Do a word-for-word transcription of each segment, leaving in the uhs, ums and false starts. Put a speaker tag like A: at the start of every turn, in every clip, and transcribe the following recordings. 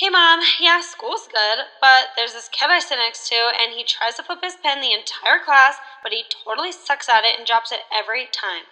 A: Hey mom, yeah, school's good, but there's this kid I sit next to and he tries to flip his pen the entire class, but he totally sucks at it and drops it every time.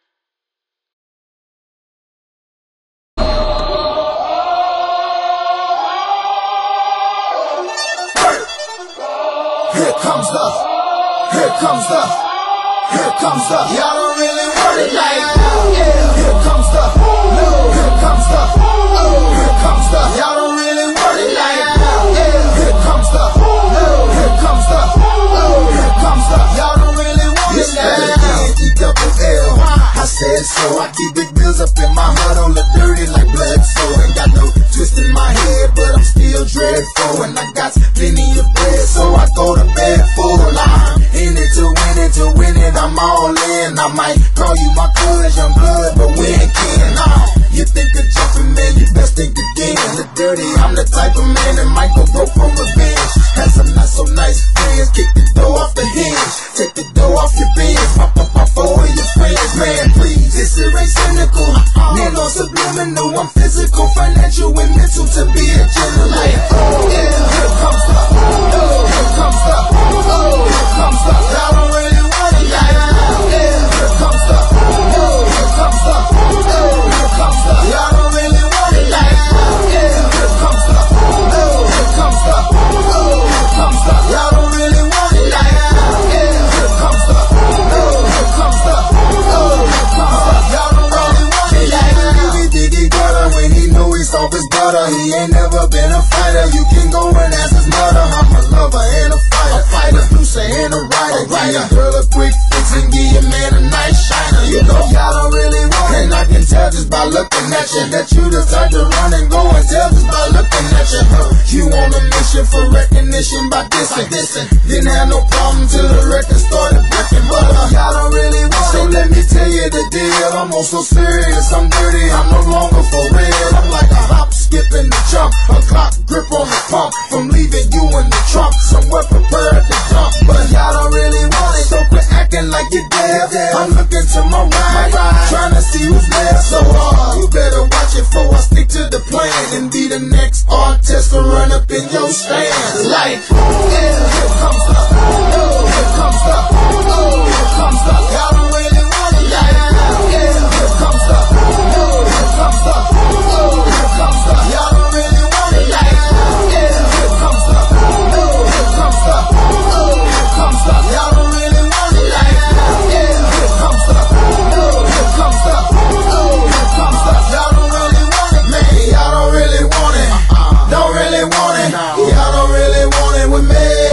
B: Here comes the, here comes the, here comes the, y'all don't really want it like that. Yeah. Here comes the, no, here comes the, oh, here comes the, y'all don't really want it like that. Yeah. Here comes the, no, here comes the, oh, here comes the, y'all don't really want it like that. E double L, I said so. I keep big bills up in my heart on the dirty like blood, so ain't got no twist in my head, but I'm still dreadful, and I got plenty of bread, so I go to bed full. I'm in it to win it, to win it, I'm all in. I might call you my cousin, young blood, but we ain't kin. Nah, you think of jumping, man, you best think again. The dirty, I'm the type of man that might go broke from revenge. Had some not so nice friends, kick the door off the hinge, take the door off your bins, pop up my four of your friends. Man, please, this shit ain't cynical. Man, no subliminal, I'm physical, financial, and mental to be a general. Like, oh, yeah, here comes the, oh, here comes the, oh, here comes the, y'all don't really want it like that. Yeah, here comes the, oh, here comes the, oh, here comes the, y'all don't really want it like that. Yeah, here comes the, oh, here comes the, oh, here comes the, y'all don't really want it like that. Yeah, here comes the, oh, here comes the, oh, here comes the, y'all don't really want it like that. Diggy diggy gutter when he know he's off his butter. He ain't never been a fighter. You can go and ask his mother. I'm a lover and a fighter, a fighter, producer and a writer. Give your girl a quick fix and give your man a nice shiner. You know y'all don't really want it, and I can tell just by looking at you that you the type to run and go and tell just by looking at you. Huh? You on a mission for recognition by dissing, dissing. Didn't have no problem till the record started breaking, but uh, y'all don't really want it. So let me tell you the deal. I'm on so serious, I'm dirty, I'm no longer for real. I'm like a hop, skip, and a jump, a clock grip on the pump, from leaving you in the trunk, somewhere prepared to jump. But y'all don't really want it, so quit acting like you're dead. I'm looking to my right, trying to see who's left. So uh, you better watch it before I stick to the plan and be the next artist to run up in your stand. Like, yeah, here comes the, oh, here comes the, oh, here comes the, y'all don't really want it like that. Yeah, here comes the, oh, here comes the, oh, here comes the, y'all don't really want it like that. Yeah, here comes the, oh, here comes the, oh, here comes the, y'all don't really want it like that. Yeah, here comes the, oh, here comes the, oh, here comes the, y'all don't really want it, man. Y'all don't really want it, don't really want it. Y'all don't really want it with me.